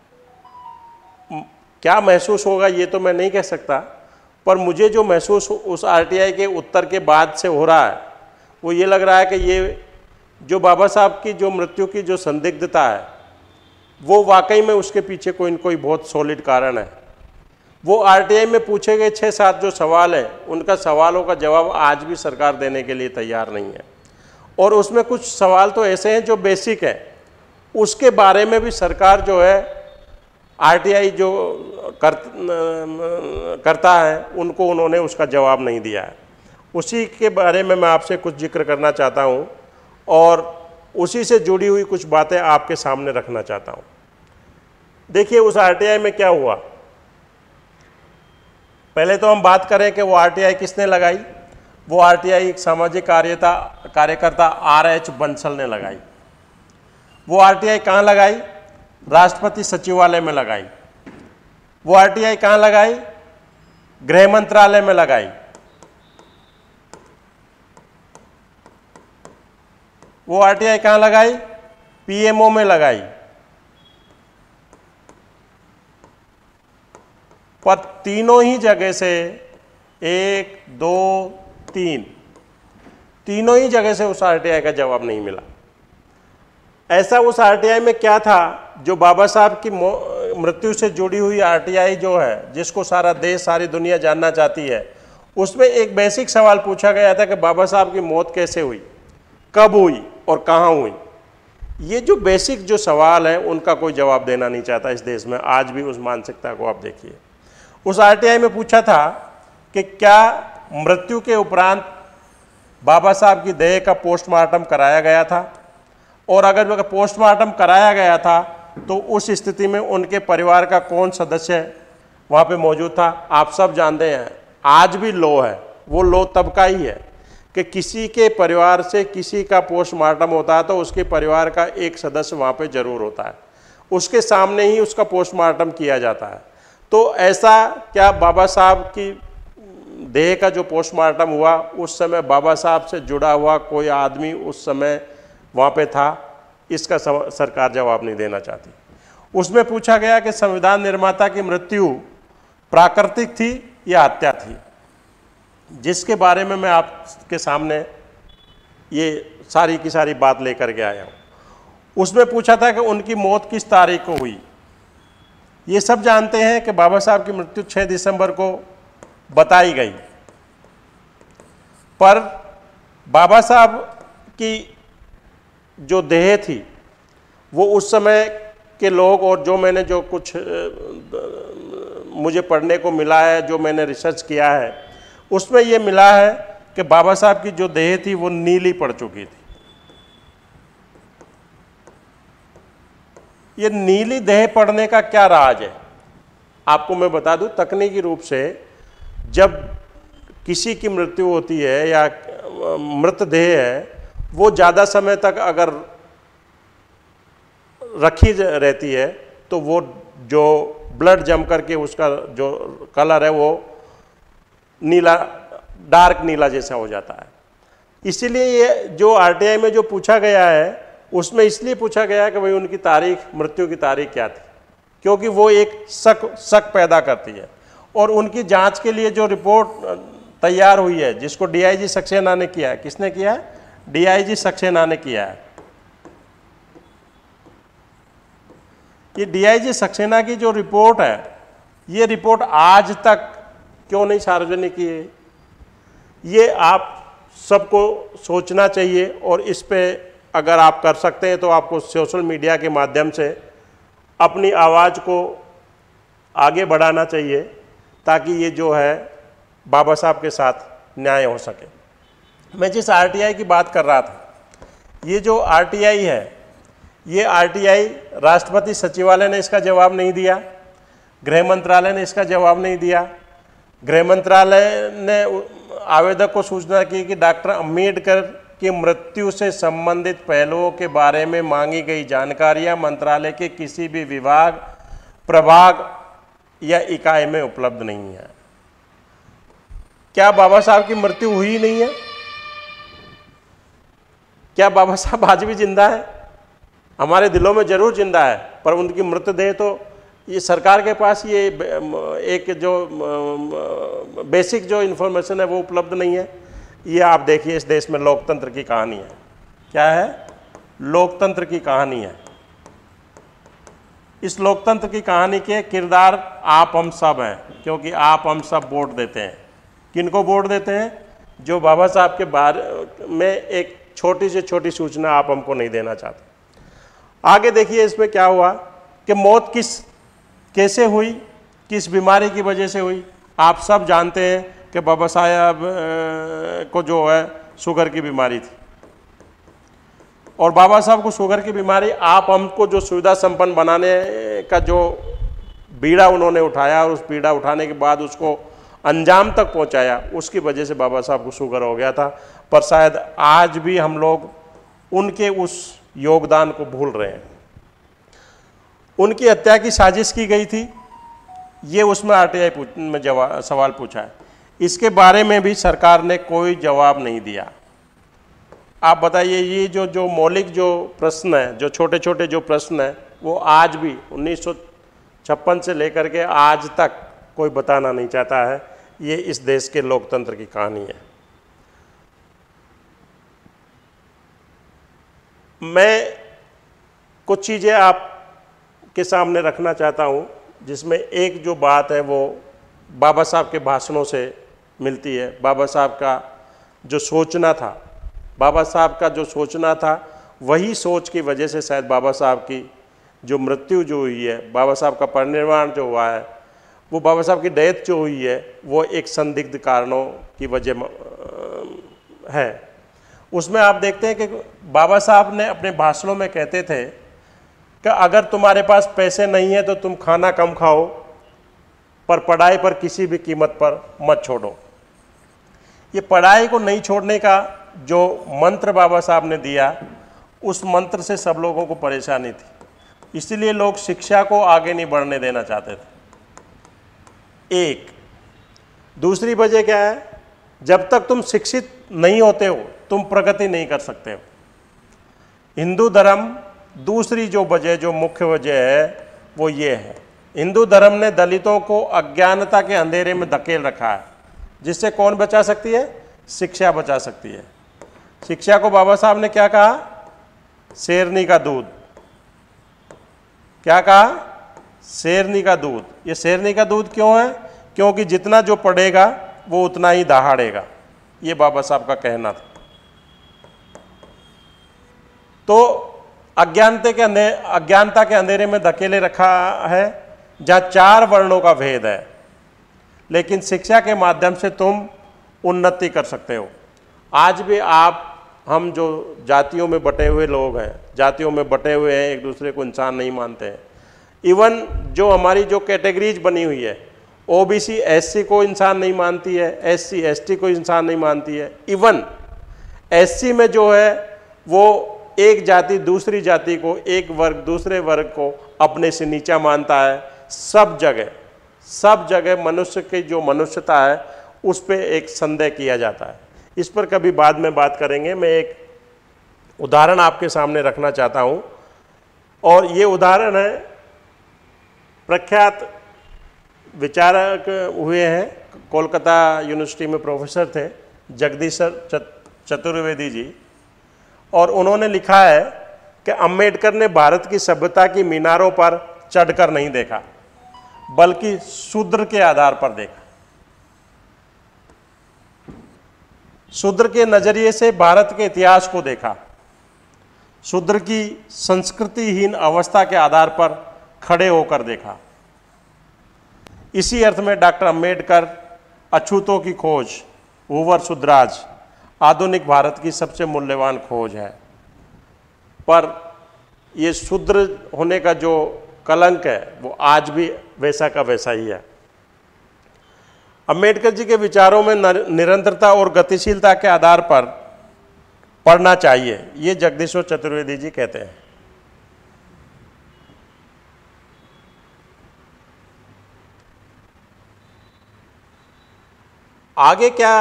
क्या महसूस होगा ये तो मैं नहीं कह सकता, पर मुझे जो महसूस उस आरटीआई के उत्तर के बाद से हो रहा है वो ये लग रहा है कि ये जो बाबा साहब की जो मृत्यु की जो संदिग्धता है वो वाकई में उसके पीछे कोई न कोई बहुत सॉलिड कारण है। वो आरटीआई में पूछे गए 6-7 जो सवाल हैं, उनका सवालों का जवाब आज भी सरकार देने के लिए तैयार नहीं है। और उसमें कुछ सवाल तो ऐसे हैं जो बेसिक हैं, उसके बारे में भी सरकार जो है, आरटीआई जो करता है, उनको उन्होंने उसका जवाब नहीं दिया है। उसी के बारे में मैं आपसे कुछ जिक्र करना चाहता हूं और उसी से जुड़ी हुई कुछ बातें आपके सामने रखना चाहता हूं। देखिए उस आरटीआई में क्या हुआ। पहले तो हम बात करें कि वो आरटीआई किसने लगाई। वो आरटीआई एक सामाजिक कार्यकर्ता RH बंसल ने लगाई। वो आरटीआई कहाँ लगाई? राष्ट्रपति सचिवालय में लगाई। वो आरटीआई कहाँ लगाई? गृह मंत्रालय में लगाई। वो आरटीआई कहाँ लगाई? पीएमओ में लगाई। पर तीनों ही जगह से 1, 2, 3 तीनों ही जगह से उस आरटीआई का जवाब नहीं मिला। ऐसा उस आरटीआई में क्या था जो बाबा साहब की मृत्यु से जुड़ी हुई आरटीआई जो है, जिसको सारा देश, सारी दुनिया जानना चाहती है, उसमें एक बेसिक सवाल पूछा गया था कि बाबा साहब की मौत कैसे हुई, कब हुई और कहाँ हुई। ये जो बेसिक जो सवाल है उनका कोई जवाब देना नहीं चाहता इस देश में। आज भी उस मानसिकता को आप देखिए। उस आरटीआई में पूछा था कि क्या मृत्यु के उपरांत बाबा साहब की देह का पोस्टमार्टम कराया गया था, और अगर पोस्टमार्टम कराया गया था तो उस स्थिति में उनके परिवार का कौन सदस्य वहाँ पे मौजूद था। आप सब जानते हैं आज भी लॉ है, वो लॉ तब का ही है कि किसी के परिवार से किसी का पोस्टमार्टम होता है तो उसके परिवार का एक सदस्य वहाँ पे जरूर होता है, उसके सामने ही उसका पोस्टमार्टम किया जाता है। तो ऐसा क्या बाबा साहब की देह का जो पोस्टमार्टम हुआ उस समय बाबा साहब से जुड़ा हुआ कोई आदमी उस समय वहाँ पे था? इसका सरकार जवाब नहीं देना चाहती। उसमें पूछा गया कि संविधान निर्माता की मृत्यु प्राकृतिक थी या हत्या थी, जिसके बारे में मैं आपके सामने ये सारी की सारी बात लेकर के आया हूँ। उसमें पूछा था कि उनकी मौत किस तारीख को हुई। ये सब जानते हैं कि बाबा साहब की मृत्यु 6 दिसंबर को बताई गई, पर बाबा साहब की जो देह थी वो उस समय के लोग, और जो मैंने जो कुछ मुझे पढ़ने को मिला है, जो मैंने रिसर्च किया है, उसमें ये मिला है कि बाबा साहब की जो देह थी वो नीली पड़ चुकी थी। ये नीली देह पड़ने का क्या राज है आपको मैं बता दूं। तकनीकी रूप से जब किसी की मृत्यु होती है या मृतदेह है, वो ज़्यादा समय तक अगर रखी रहती है तो वो जो ब्लड जम करके उसका जो कलर है वो नीला, डार्क नीला जैसा हो जाता है। इसीलिए ये जो आरटीआई में जो पूछा गया है उसमें इसलिए पूछा गया है कि भाई उनकी तारीख, मृत्यु की तारीख क्या थी, क्योंकि वो एक शक पैदा करती है। और उनकी जांच के लिए जो रिपोर्ट तैयार हुई है, जिसको डीआईजी सक्सेना ने किया है, किसने किया है? डीआईजी सक्सेना ने किया है। ये डीआईजी सक्सेना की जो रिपोर्ट है, ये रिपोर्ट आज तक क्यों नहीं सार्वजनिक की है? ये आप सबको सोचना चाहिए और इस पे अगर आप कर सकते हैं तो आपको सोशल मीडिया के माध्यम से अपनी आवाज़ को आगे बढ़ाना चाहिए, ताकि ये जो है बाबा साहब के साथ न्याय हो सके। मैं जिस आरटीआई की बात कर रहा था, ये जो आरटीआई है, ये आरटीआई राष्ट्रपति सचिवालय ने इसका जवाब नहीं दिया, गृह मंत्रालय ने इसका जवाब नहीं दिया। गृह मंत्रालय ने आवेदक को सूचना की कि डॉक्टर अंबेडकर की मृत्यु से संबंधित पहलुओं के बारे में मांगी गई जानकारियां मंत्रालय के किसी भी विभाग, प्रभाग या इकाई में उपलब्ध नहीं है। क्या बाबा साहब की मृत्यु हुई नहीं है? क्या बाबा साहब आज भी जिंदा है? हमारे दिलों में जरूर जिंदा है, पर उनकी मृतदेह तो ये सरकार के पास ये एक जो बेसिक जो इन्फॉर्मेशन है वो उपलब्ध नहीं है। ये आप देखिए, इस देश में लोकतंत्र की कहानी है। क्या है? लोकतंत्र की कहानी है। इस लोकतंत्र की कहानी के किरदार आप हम सब हैं, क्योंकि आप हम सब वोट देते हैं। किनको वोट देते हैं? जो बाबा साहब के बारे में एक छोटी से छोटी सूचना आप हमको नहीं देना चाहते। आगे देखिए इसमें क्या हुआ कि मौत कैसे हुई, किस बीमारी की वजह से हुई। आप सब जानते हैं कि बाबा साहब को जो है शुगर की बीमारी थी, और बाबा साहब को शुगर की बीमारी, आप हमको जो सुविधा संपन्न बनाने का जो बीड़ा उन्होंने उठाया और उस बीड़ा उठाने के बाद उसको अंजाम तक पहुंचाया, उसकी वजह से बाबा साहब को शुगर हो गया था। पर शायद आज भी हम लोग उनके उस योगदान को भूल रहे हैं। उनकी हत्या की साजिश की गई थी, ये उसमें आरटीआई में सवाल पूछा है। इसके बारे में भी सरकार ने कोई जवाब नहीं दिया। आप बताइए, ये जो मौलिक जो प्रश्न है, जो छोटे छोटे जो प्रश्न है, वो आज भी 1956 से लेकर के आज तक कोई बताना नहीं चाहता है। ये इस देश के लोकतंत्र की कहानी है। मैं कुछ चीज़ें आपके सामने रखना चाहता हूँ, जिसमें एक जो बात है वो बाबा साहब के भाषणों से मिलती है। बाबा साहब का जो सोचना था, बाबा साहब का जो सोचना था, वही सोच की वजह से शायद बाबा साहब की जो मृत्यु जो हुई है, बाबा साहब का परिनिर्वाण जो हुआ है, वो बाबा साहब की डेथ जो हुई है, वो एक संदिग्ध कारणों की वजह है। उसमें आप देखते हैं कि बाबा साहब ने अपने भाषणों में कहते थे कि अगर तुम्हारे पास पैसे नहीं है तो तुम खाना कम खाओ, पर पढ़ाई पर किसी भी कीमत पर मत छोड़ो। ये पढ़ाई को नहीं छोड़ने का जो मंत्र बाबा साहब ने दिया, उस मंत्र से सब लोगों को परेशानी थी। इसलिए लोग शिक्षा को आगे नहीं बढ़ने देना चाहते थे। एक दूसरी वजह क्या है? जब तक तुम शिक्षित नहीं होते हो, तुम प्रगति नहीं कर सकते हो। हिंदू धर्म, दूसरी जो वजह, जो मुख्य वजह है, वो ये है, हिंदू धर्म ने दलितों को अज्ञानता के अंधेरे में धकेल रखा है। जिससे कौन बचा सकती है? शिक्षा बचा सकती है। शिक्षा को बाबा साहब ने क्या कहा? शेरनी का दूध। क्या कहा? शेरनी का दूध। ये शेरनी का दूध क्यों है? क्योंकि जितना जो पढ़ेगा वो उतना ही दहाड़ेगा। ये बाबा साहब का कहना था। तो अज्ञानता के अंधेरे में धकेले रखा है, जहाँ 4 वर्णों का भेद है, लेकिन शिक्षा के माध्यम से तुम उन्नति कर सकते हो। आज भी हम जो जातियों में बटे हुए लोग हैं, जातियों में बटे हुए हैं, एक दूसरे को इंसान नहीं मानते हैं। इवन जो हमारी जो कैटेगरीज बनी हुई है, ओबीसी एससी को इंसान नहीं मानती है, एससी एसटी को इंसान नहीं मानती है। इवन एससी में जो है वो एक जाति दूसरी जाति को, एक वर्ग दूसरे वर्ग को अपने से नीचा मानता है। सब जगह मनुष्य की जो मनुष्यता है उस पर एक संदेह किया जाता है। इस पर कभी बाद में बात करेंगे। मैं एक उदाहरण आपके सामने रखना चाहता हूँ, और ये उदाहरण है, प्रख्यात विचारक हुए हैं, कोलकाता यूनिवर्सिटी में प्रोफेसर थे, जगदीश चतुर्वेदी जी, और उन्होंने लिखा है कि अंबेडकर ने भारत की सभ्यता की मीनारों पर चढ़कर नहीं देखा, बल्कि शूद्र के आधार पर देखा। शूद्र के नजरिए से भारत के इतिहास को देखा, शूद्र की संस्कृतिहीन अवस्था के आधार पर खड़े होकर देखा। इसी अर्थ में डॉक्टर अंबेडकर अछूतों की खोज, हूवर शुद्राज, आधुनिक भारत की सबसे मूल्यवान खोज है। पर ये शूद्र होने का जो कलंक है वो आज भी वैसा का वैसा ही है। अंबेडकर जी के विचारों में निरंतरता और गतिशीलता के आधार पर पढ़ना चाहिए, ये जगदीश्वर चतुर्वेदी जी कहते हैं। आगे क्या,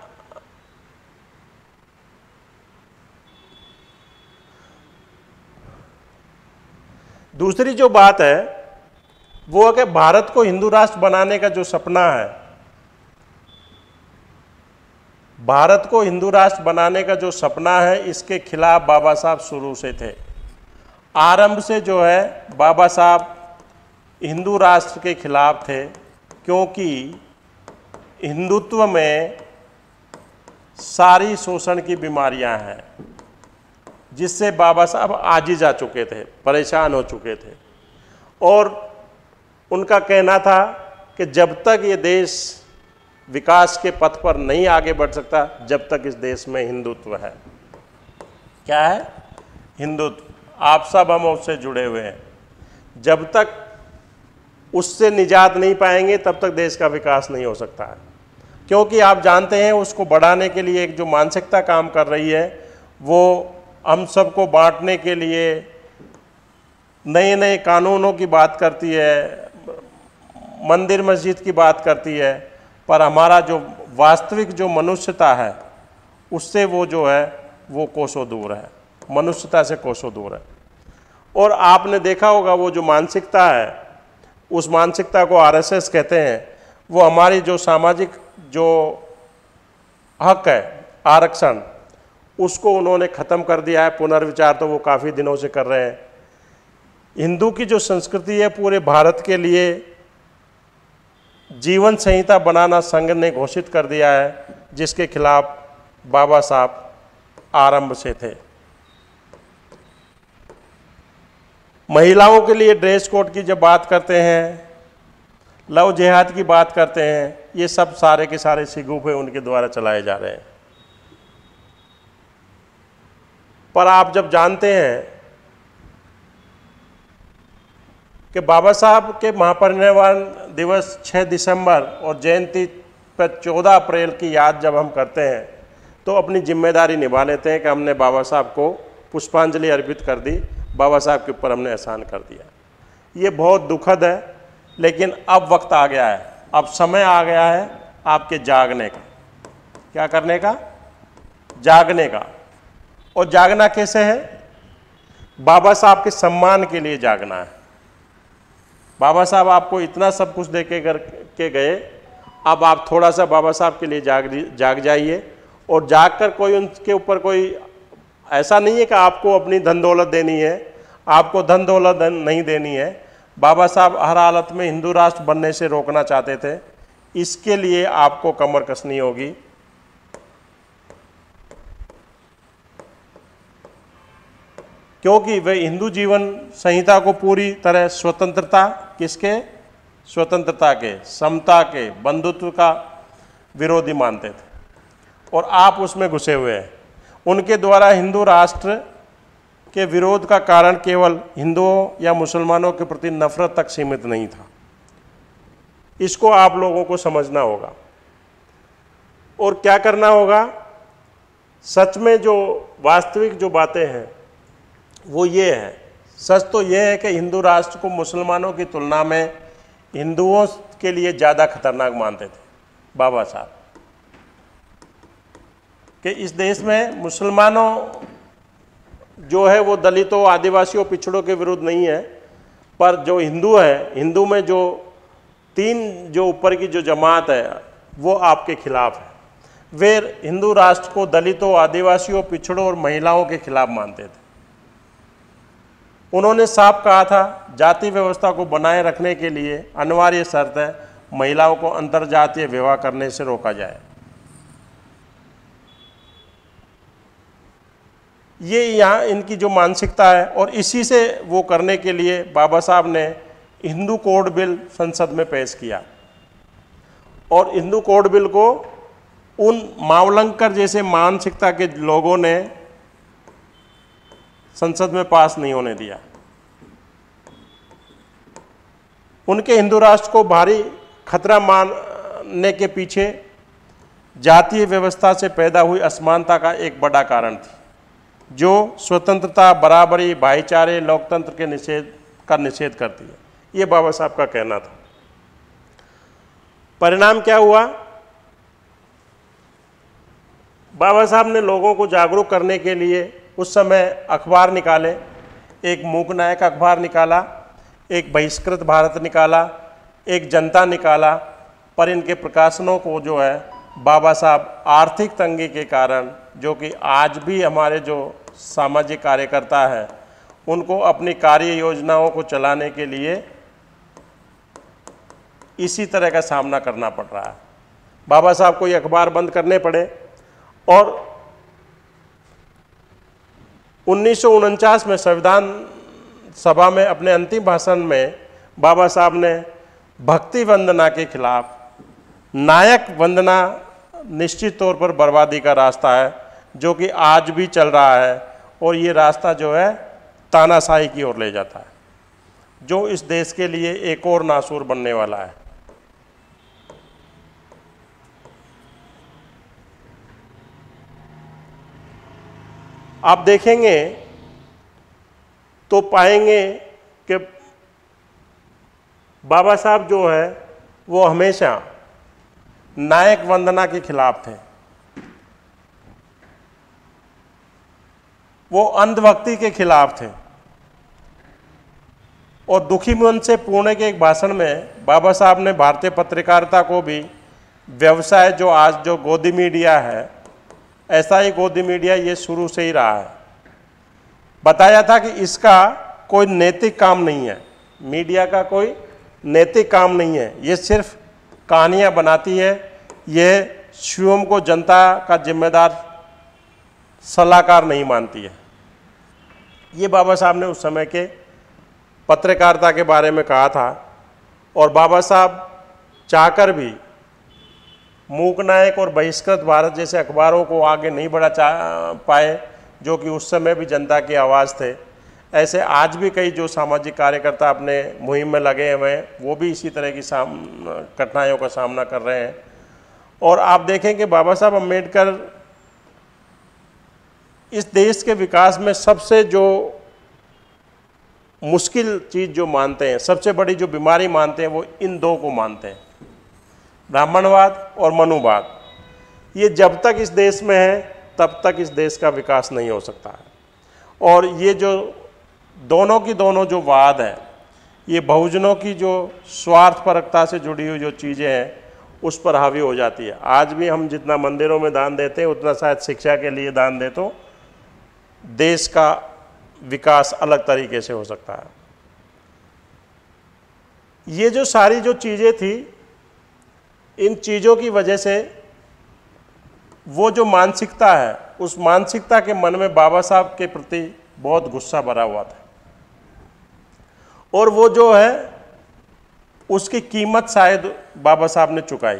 दूसरी जो बात है वो है कि भारत को हिंदू राष्ट्र बनाने का जो सपना है, भारत को हिंदू राष्ट्र बनाने का जो सपना है, इसके खिलाफ बाबा साहब शुरू से थे। आरंभ से जो है बाबा साहब हिंदू राष्ट्र के खिलाफ थे, क्योंकि हिंदुत्व में सारी शोषण की बीमारियां हैं, जिससे बाबा साहब आजिज आ चुके थे, परेशान हो चुके थे। और उनका कहना था कि जब तक ये देश विकास के पथ पर नहीं आगे बढ़ सकता, जब तक इस देश में हिंदुत्व है। क्या है? हिंदुत्व। आप सब हम उससे जुड़े हुए हैं। जब तक उससे निजात नहीं पाएंगे तब तक देश का विकास नहीं हो सकता है। क्योंकि आप जानते हैं उसको बढ़ाने के लिए एक जो मानसिकता काम कर रही है, वो हम सबको बांटने के लिए नए नए कानूनों की बात करती है, मंदिर मस्जिद की बात करती है, पर हमारा जो वास्तविक जो मनुष्यता है उससे वो जो है वो कोसों दूर है, मनुष्यता से कोसों दूर है। और आपने देखा होगा वो जो मानसिकता है, उस मानसिकता को आरएसएस कहते हैं। वो हमारी जो सामाजिक जो हक है, आरक्षण, उसको उन्होंने ख़त्म कर दिया है। पुनर्विचार तो वो काफ़ी दिनों से कर रहे हैं। हिंदू की जो संस्कृति है पूरे भारत के लिए जीवन संहिता बनाना संघ ने घोषित कर दिया है, जिसके खिलाफ बाबा साहब आरंभ से थे। महिलाओं के लिए ड्रेस कोड की जब बात करते हैं, लव जिहाद की बात करते हैं, ये सब सारे के सारे शिगुफे उनके द्वारा चलाए जा रहे हैं। पर आप जब जानते हैं कि बाबा साहब के महापरिनिर्वाण दिवस 6 दिसंबर और जयंती पर 14 अप्रैल की याद जब हम करते हैं, तो अपनी जिम्मेदारी निभा लेते हैं कि हमने बाबा साहब को पुष्पांजलि अर्पित कर दी, बाबा साहब के ऊपर हमने एहसान कर दिया। ये बहुत दुखद है, लेकिन अब वक्त आ गया है, अब समय आ गया है आपके जागने का। क्या करने का? जागने का। और जागना कैसे है? बाबा साहब के सम्मान के लिए जागना है। बाबा साहब आपको इतना सब कुछ दे के गए, अब आप थोड़ा सा बाबा साहब के लिए जाग जाइए। और जाग कर कोई उनके ऊपर कोई ऐसा नहीं है कि आपको अपनी धन दौलत देनी है, आपको धन दौलत नहीं देनी है। बाबा साहब हर हालत में हिंदू राष्ट्र बनने से रोकना चाहते थे। इसके लिए आपको कमर कसनी होगी। क्योंकि वे हिंदू जीवन संहिता को पूरी तरह स्वतंत्रता, किसके? स्वतंत्रता के, समता के, बंधुत्व का विरोधी मानते थे, और आप उसमें घुसे हुए हैं। उनके द्वारा हिंदू राष्ट्र के विरोध का कारण केवल हिंदुओं या मुसलमानों के प्रति नफरत तक सीमित नहीं था। इसको आप लोगों को समझना होगा। और क्या करना होगा? सच में जो वास्तविक जो बातें हैं वो ये है, सच तो ये है कि हिंदू राष्ट्र को मुसलमानों की तुलना में हिंदुओं के लिए ज़्यादा खतरनाक मानते थे बाबा साहब, कि इस देश में मुसलमानों जो है वो दलितों, आदिवासियों, पिछड़ों के विरुद्ध नहीं है, पर जो हिंदू है, हिंदू में जो 3 जो ऊपर की जो जमात है वो आपके खिलाफ है। वे हिंदू राष्ट्र को दलितों, आदिवासियों, पिछड़ों और महिलाओं के खिलाफ मानते थे। उन्होंने साफ कहा था, जाति व्यवस्था को बनाए रखने के लिए अनिवार्य शर्त है महिलाओं को अंतरजातीय विवाह करने से रोका जाए। ये यहाँ इनकी जो मानसिकता है, और इसी से वो करने के लिए बाबा साहब ने हिंदू कोड बिल संसद में पेश किया, और हिंदू कोड बिल को उन मावलंकर जैसे मानसिकता के लोगों ने संसद में पास नहीं होने दिया। उनके हिंदू राष्ट्र को भारी खतरा मानने के पीछे जातीय व्यवस्था से पैदा हुई असमानता का एक बड़ा कारण थी, जो स्वतंत्रता, बराबरी, भाईचारे, लोकतंत्र के निषेध करती है। ये बाबा साहब का कहना था। परिणाम क्या हुआ? बाबा साहब ने लोगों को जागरूक करने के लिए उस समय अखबार निकाले। एक मूक नायक अखबार निकाला, एक बहिष्कृत भारत निकाला, एक जनता निकाला, पर इनके प्रकाशनों को जो है बाबा साहब आर्थिक तंगी के कारण, जो कि आज भी हमारे जो सामाजिक कार्यकर्ता हैं उनको अपनी कार्य योजनाओं को चलाने के लिए इसी तरह का सामना करना पड़ रहा है। बाबा साहब को ये अखबार बंद करने पड़े, और 1949 में संविधान सभा में अपने अंतिम भाषण में बाबा साहब ने भक्ति वंदना के खिलाफ, नायक वंदना निश्चित तौर पर बर्बादी का रास्ता है, जो कि आज भी चल रहा है, और ये रास्ता जो है तानाशाही की ओर ले जाता है, जो इस देश के लिए एक और नासूर बनने वाला है। आप देखेंगे तो पाएंगे कि बाबा साहब जो है वो हमेशा नायक वंदना के खिलाफ थे। वो अंधभक्ति के खिलाफ थे, और दुखी मन से पुणे के एक भाषण में बाबा साहब ने भारतीय पत्रकारिता को भी व्यवसाय, जो आज जो गोदी मीडिया है, ऐसा ही गोदी मीडिया ये शुरू से ही रहा है, बताया था कि इसका कोई नैतिक काम नहीं है, मीडिया का कोई नैतिक काम नहीं है, ये सिर्फ कहानियाँ बनाती है, ये स्वयं को जनता का जिम्मेदार सलाहकार नहीं मानती है। ये बाबा साहब ने उस समय के पत्रकारिता के बारे में कहा था, और बाबा साहब चाहकर भी मूक नायक और बहिष्कृत भारत जैसे अखबारों को आगे नहीं बढ़ा पाए, जो कि उस समय भी जनता की आवाज़ थे। ऐसे आज भी कई जो सामाजिक कार्यकर्ता अपने मुहिम में लगे हुए हैं, वो भी इसी तरह की कठिनाइयों का सामना कर रहे हैं। और आप देखें कि बाबा साहब अम्बेडकर इस देश के विकास में सबसे जो मुश्किल चीज़ जो मानते हैं, सबसे बड़ी जो बीमारी मानते हैं, वो इन दो को मानते हैं, ब्राह्मणवाद और मनुवाद। ये जब तक इस देश में है तब तक इस देश का विकास नहीं हो सकता है। और ये जो दोनों की दोनों जो वाद है, ये बहुजनों की जो स्वार्थपरकता से जुड़ी हुई जो चीज़ें हैं उस पर हावी हो जाती है। आज भी हम जितना मंदिरों में दान देते हैं उतना शायद शिक्षा के लिए दान दे तो देश का विकास अलग तरीके से हो सकता है। ये जो सारी जो चीज़ें थी, इन चीज़ों की वजह से वो जो मानसिकता है, उस मानसिकता के मन में बाबा साहब के प्रति बहुत गुस्सा भरा हुआ था, और वो जो है उसकी कीमत शायद बाबा साहब ने चुकाई।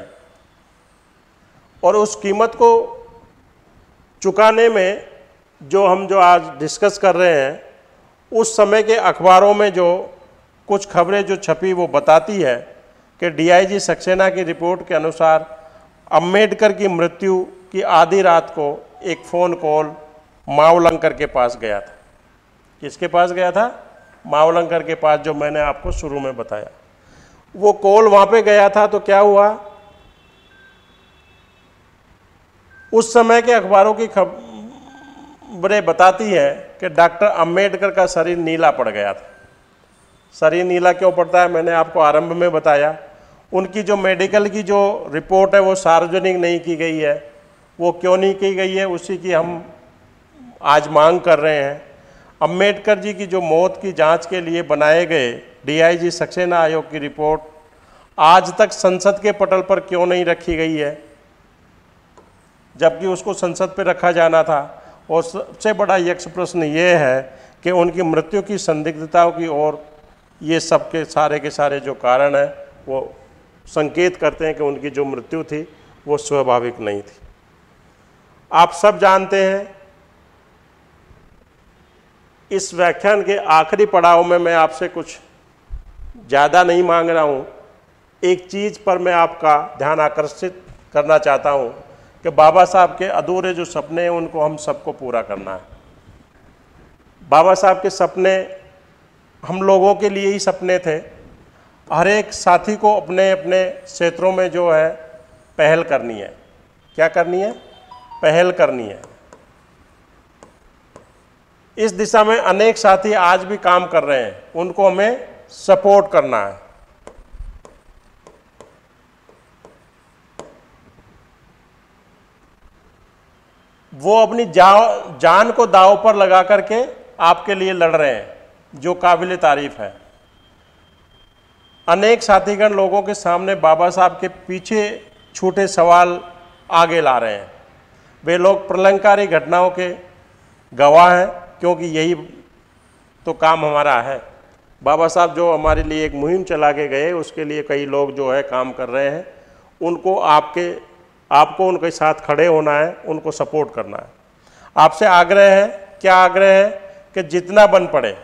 और उस कीमत को चुकाने में जो आज डिस्कस कर रहे हैं, उस समय के अखबारों में जो कुछ खबरें जो छपी वो बताती है कि डीआईजी सक्सेना की रिपोर्ट के अनुसार अम्बेडकर की मृत्यु की आधी रात को एक फ़ोन कॉल मावलंकर के पास गया था। किसके पास गया था? मावलंकर के पास, जो मैंने आपको शुरू में बताया। वो कॉल वहां पे गया था तो क्या हुआ, उस समय के अखबारों की खबरें बताती है कि डॉक्टर अंबेडकर का शरीर नीला पड़ गया था। शरीर नीला क्यों पड़ता है, मैंने आपको आरंभ में बताया। उनकी जो मेडिकल की जो रिपोर्ट है वो सार्वजनिक नहीं की गई है। वो क्यों नहीं की गई है, उसी की हम आज मांग कर रहे हैं। अंबेडकर जी की जो मौत की जांच के लिए बनाए गए डीआईजी सक्सेना आयोग की रिपोर्ट आज तक संसद के पटल पर क्यों नहीं रखी गई है, जबकि उसको संसद पर रखा जाना था। और सबसे बड़ा यक्ष प्रश्न ये है कि उनकी मृत्यु की संदिग्धताओं की ओर ये सब के सारे जो कारण हैं वो संकेत करते हैं कि उनकी जो मृत्यु थी वो स्वाभाविक नहीं थी। आप सब जानते हैं, इस व्याख्यान के आखिरी पड़ाव में मैं आपसे कुछ ज़्यादा नहीं मांग रहा हूँ। एक चीज़ पर मैं आपका ध्यान आकर्षित करना चाहता हूँ कि बाबा साहब के अधूरे जो सपने हैं उनको हम सबको पूरा करना है। बाबा साहब के सपने हम लोगों के लिए ही सपने थे। हर एक साथी को अपने अपने क्षेत्रों में जो है पहल करनी है। क्या करनी है? पहल करनी है। इस दिशा में अनेक साथी आज भी काम कर रहे हैं, उनको हमें सपोर्ट करना है। वो अपनी जान को दांव पर लगा करके आपके लिए लड़ रहे हैं, जो काबिल तारीफ है। अनेक साथीगण लोगों के सामने बाबा साहब के पीछे छूटे सवाल आगे ला रहे हैं। वे लोग प्रलंकारी घटनाओं के गवाह हैं, क्योंकि यही तो काम हमारा है। बाबा साहब जो हमारे लिए एक मुहिम चला के गए, उसके लिए कई लोग जो है काम कर रहे हैं। उनको आपको उनके साथ खड़े होना है, उनको सपोर्ट करना है। आपसे आग्रह है, क्या आग्रह है कि जितना बन पड़े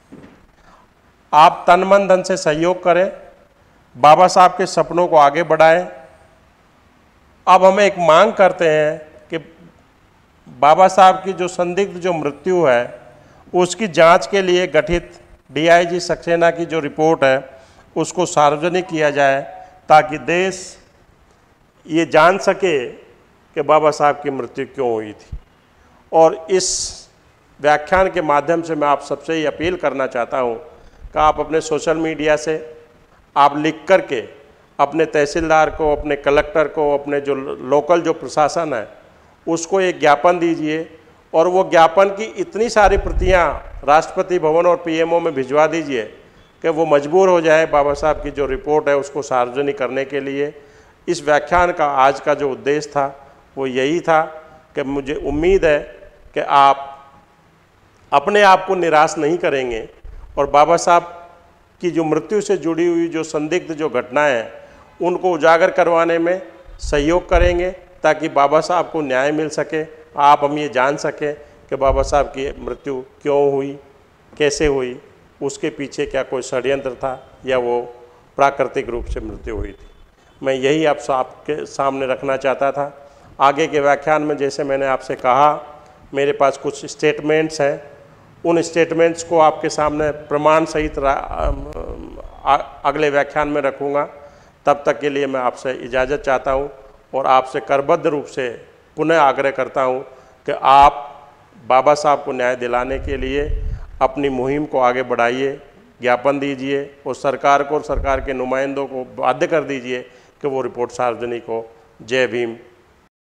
आप तन मन धन से सहयोग करें, बाबा साहब के सपनों को आगे बढ़ाएं। अब हम एक मांग करते हैं कि बाबा साहब की जो संदिग्ध जो मृत्यु है उसकी जांच के लिए गठित डीआईजी सक्सेना की जो रिपोर्ट है उसको सार्वजनिक किया जाए, ताकि देश ये जान सके कि बाबा साहब की मृत्यु क्यों हुई थी। और इस व्याख्यान के माध्यम से मैं आप सबसे ये अपील करना चाहता हूँ कि आप अपने सोशल मीडिया से आप लिख करके अपने तहसीलदार को, अपने कलेक्टर को, अपने जो लोकल जो प्रशासन है उसको एक ज्ञापन दीजिए, और वो ज्ञापन की इतनी सारी प्रतियां राष्ट्रपति भवन और पीएमओ में भिजवा दीजिए कि वो मजबूर हो जाए बाबा साहब की जो रिपोर्ट है उसको सार्वजनिक करने के लिए। इस व्याख्यान का आज का जो उद्देश्य था वो यही था कि मुझे उम्मीद है कि आप अपने आप को निराश नहीं करेंगे और बाबा साहब की जो मृत्यु से जुड़ी हुई जो संदिग्ध जो घटनाएं हैं उनको उजागर करवाने में सहयोग करेंगे, ताकि बाबा साहब को न्याय मिल सके। आप हम ये जान सकें कि बाबा साहब की मृत्यु क्यों हुई, कैसे हुई, उसके पीछे क्या कोई षड्यंत्र था या वो प्राकृतिक रूप से मृत्यु हुई थी। मैं यही आप सबके सामने रखना चाहता था। आगे के व्याख्यान में जैसे मैंने आपसे कहा, मेरे पास कुछ स्टेटमेंट्स हैं, उन स्टेटमेंट्स को आपके सामने प्रमाण सहित अगले व्याख्यान में रखूँगा। तब तक के लिए मैं आपसे इजाज़त चाहता हूँ और आपसे करबद्ध रूप से पुनः आग्रह करता हूँ कि आप बाबा साहब को न्याय दिलाने के लिए अपनी मुहिम को आगे बढ़ाइए, ज्ञापन दीजिए और सरकार को और सरकार के नुमाइंदों को बाध्य कर दीजिए कि वो रिपोर्ट सार्वजनिक हो। जय भीम,